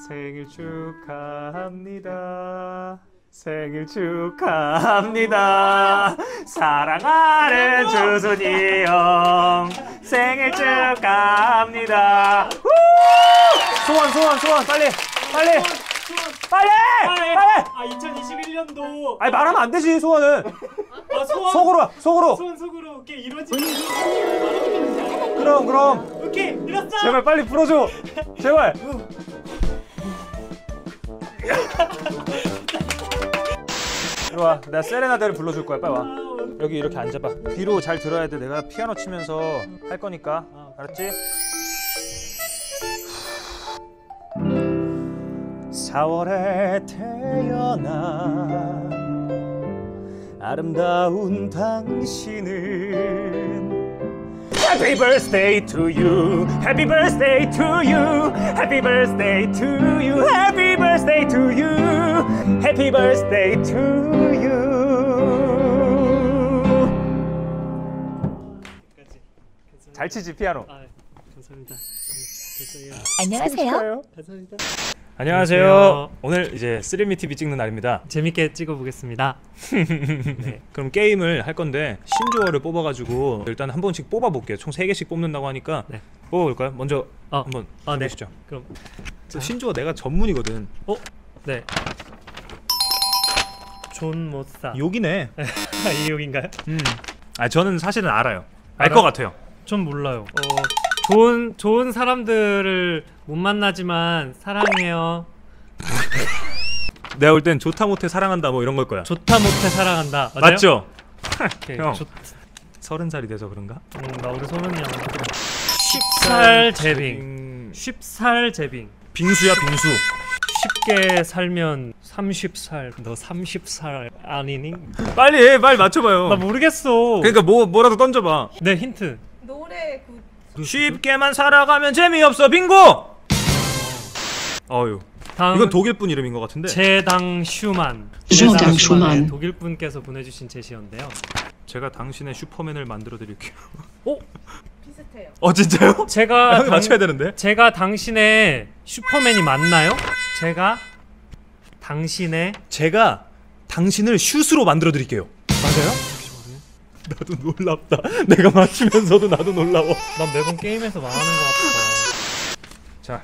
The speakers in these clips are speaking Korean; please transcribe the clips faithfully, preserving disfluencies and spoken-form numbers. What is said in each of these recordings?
생일 축하합니다. 생일 축하합니다. 사랑하는 주순이 형 생일 축하합니다. 소원 소원 소원 빨리 빨리 빨리 빨리. 아 이천이십일 년도. 아니 말하면 안 되지 소원은. 아 소원. 속으로 속으로. 소원 속으로. 오케이 이루어지면. 그럼 그럼. 오케이 이뤘어. 제발 빨리 풀어줘. 제발. 이리 와. 내가 세레나데를 불러줄 거야. 빨리 와. 여기 이렇게 앉아봐. 귀로 잘 들어야 돼. 내가 피아노 치면서 할 거니까. 알았지? 사월에 태어나 아름다운 당신은 Happy birthday to you. Happy birthday to you. Happy birthday to you. Happy birthday to you. Happy birthday to you. 잘 치지 피아노. 아, 감사합니다. 안녕하세요. 감사합니다. 안녕하세요. 안녕하세요. 오늘 이제 쓰리미 티비 찍는 날입니다. 재밌게 찍어보겠습니다. 네. 그럼 게임을 할 건데 신조어를 뽑아가지고 일단 한 번씩 뽑아볼게요. 총 세 개씩 뽑는다고 하니까 네. 뽑아볼까요? 먼저 어. 한번 아, 네. 해보시죠. 그럼 신조어 내가 전문이거든. 어? 네. 존 못사. 욕이네. 이 욕인가요? 음. 아 저는 사실은 알아요. 알 것 같아요. 전 몰라요. 어, 좋은 좋은 사람들을 못 만나지만 사랑해요. 내가 볼 땐 좋다 못해 사랑한다 뭐 이런 걸 거야. 좋다 못해 사랑한다. 맞아요? 맞죠? 오케이, 형 좋... 서른 살이 돼서 그런가? 음, 나 우리 소문이 형. 쉽살 제빙. 음... 쉽살 제빙. 빙수야 빙수. 쉽게 살면 삼십 살. 너 삼십 살 아니니? 빨리 해, 빨리 맞춰봐요. 나 모르겠어. 그러니까 뭐 뭐라도 던져봐. 네 힌트. 노래 그 쉽게만 살아가면 재미없어 빙고. 어유. 다음 이건 독일 분 이름인 것 같은데. 제당 슈만. 제당 슈만. 독일 분께서 보내주신 제시어인데요. 제가 당신의 슈퍼맨을 만들어 드릴게요. 어? 비슷해요. 어 진짜요? 제가 형이 당, 맞춰야 되는데. 제가 당신의 슈퍼맨이 맞나요? 제가 당신의 제가 당신을 슛으로 만들어 드릴게요. 맞아요? 나도 놀랍다. 내가 맞추면서도 나도 놀라워. 난 매번 게임에서 망하는 것 같아. 자.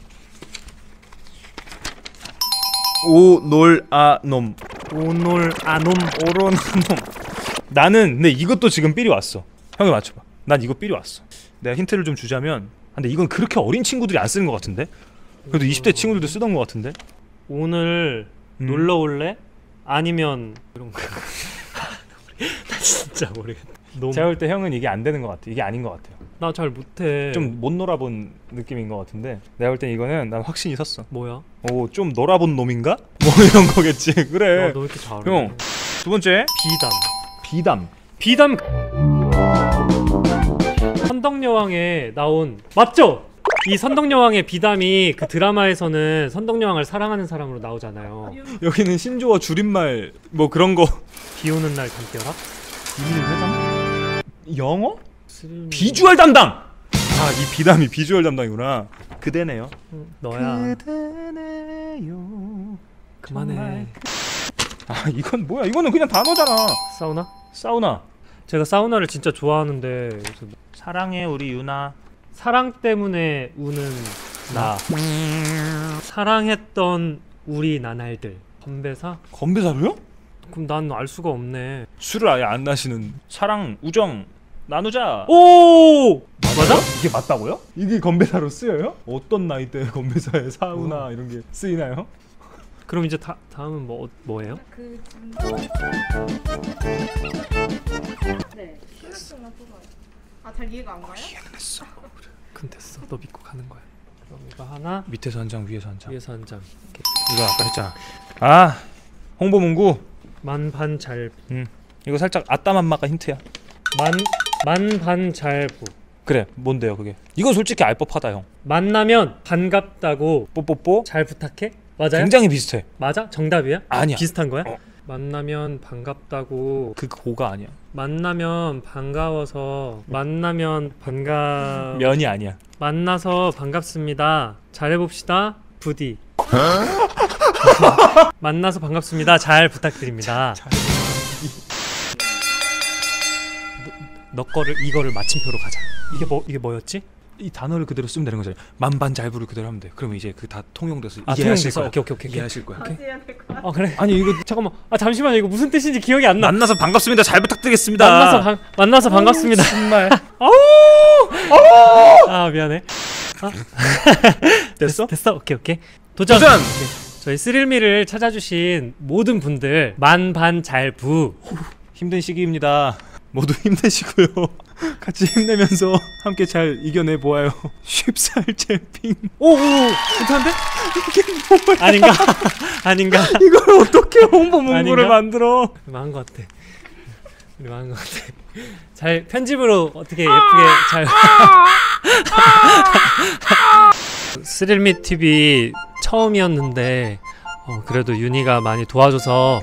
오놀아놈. 오놀아놈. 오로나놈. 나는 근데 이것도 지금 삘이 왔어. 형이 맞춰봐. 난 이거 삘이 왔어. 내가 힌트를 좀 주자면, 근데 이건 그렇게 어린 친구들이 안 쓰는 것 같은데? 그래도 이십 대 친구들도 쓰던 것 같은데? 오늘 음. 놀러 올래? 아니면 이런 거. 나 진짜 모르겠다. 너무... 제가 볼 때 형은 이게 안 되는 것 같아. 이게 아닌 것 같아요. 나 잘 못해. 좀 못 놀아본 느낌인 것 같은데 내가 볼 땐 이거는 난 확신이 섰어. 뭐야? 오, 좀 놀아본 놈인가? 뭐 이런 거겠지. 그래. 야, 너 왜 이렇게 잘해? 형, 두 번째 비담. 비담. 비담. 선덕여왕에 나온 맞죠? 이 선덕여왕의 비담이 그 드라마에서는 선덕여왕을 사랑하는 사람으로 나오잖아요. 여기는 신조어 줄임말 뭐 그런 거. 비오는 날 담벼락? 일회담? 영어? 스림... 비주얼 담당! 아, 이 비담이 비주얼 담당이구나. 그대네요. 응, 너야. 그대네요. 그만해. 아, 이건 뭐야? 이거는 그냥 단어잖아. 사우나? 사우나. 제가 사우나를 진짜 좋아하는데 요새 사랑해 우리 유나. 사랑 때문에 우는 나. 사랑했던 우리 나날들. 건배사? 건배사로요? 그럼 난 알 수가 없네. 술을 아예 안 마시는 사랑, 우정 나누자. 오! 맞아? 이게 맞다고요? 이게 건배사로 쓰여요? 어떤 나이대 건배사에 사우나 어. 이런 게 쓰이나요? 그럼 이제 다, 다음은 뭐, 뭐예요? 그 지금 네. 실력증나 뽑아요. 아, 잘 이해가 안 가요? 이해는 했어. 그럼 됐어. 너 믿고 가는 거야. 그럼 이거 하나, 밑에서 한 장, 위에서 한 장. 위에서 한 장. 이거 아까 했잖아. 아, 홍보문구. 만반잘부. 음, 이거 살짝 아따맘마가 힌트야. 만 만반잘부. 그래, 뭔데요 그게? 이건 솔직히 알 법하다 형. 만나면 반갑다고 뽀뽀뽀. 잘 부탁해? 맞아요? 굉장히 비슷해. 맞아? 정답이야? 아니야. 비슷한 거야? 어. 만나면 반갑다고. 그 고가 아니야. 만나면 반가워서. 만나면 반가. 면이 아니야. 만나서 반갑습니다. 잘해봅시다. 부디. 만나서 반갑습니다. 잘 부탁드립니다. 자, 너, 너 거를 이거를 마침표로 가자. 이게 뭐 이게 뭐였지? 이 단어를 그대로 쓰면 되는 거잖아요. 만반잘부를 그대로 하면 돼. 그러면 이제 그 다 통용돼서 아, 이해하실 통용돼서? 거야. 오케이, 오케이, 오케이. 이해하실 거야. 다시 해야 될 것 같아. 아 그래? 아니 이거 잠깐만. 아 잠시만요. 이거 무슨 뜻인지 기억이 안 나. 만나서 반갑습니다. 잘 부탁드리겠습니다. 만나서 반 만나서 반갑습니다. 정말. 아 미안해. 아. 됐어? 됐어. 오케이 오케이. 도전. 도전! 오케이. 저희 스릴미를 찾아주신 모든 분들 만반잘부. 힘든 시기입니다. 모두 힘내시고요. 같이 힘내면서 함께 잘 이겨내 보아요. 쉽살 잼핑. 오오 괜찮은데? 아닌가? 아닌가? 이걸 어떻게 홍보 문구를 아닌가? 만들어? 망한 것 같아. 우리 망한 것 같아. 잘 편집으로 어떻게 예쁘게 잘. 스릴미 티비 처음이었는데 어, 그래도 윤희가 많이 도와줘서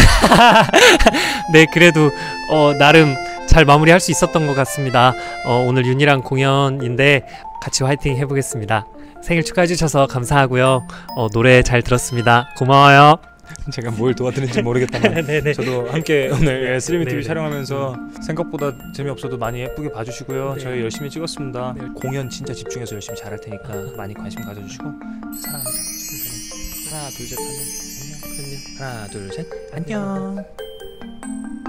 네 그래도 어, 나름 잘 마무리할 수 있었던 것 같습니다. 어, 오늘 윤희랑 공연인데 같이 화이팅 해보겠습니다. 생일 축하해 주셔서 감사하고요. 어, 노래 잘 들었습니다. 고마워요. 제가 뭘 도와드리는지 모르겠다만 네네. 저도 함께 오늘 스트리밍 티비 네네. 촬영하면서 생각보다 재미없어도 많이 예쁘게 봐주시고요. 네. 저희 열심히 찍었습니다. 네. 공연 진짜 집중해서 열심히 잘할 테니까 많이 관심 가져주시고 사랑합니다. 하나 둘 셋 안녕. 안녕. 하나 둘 셋 안녕.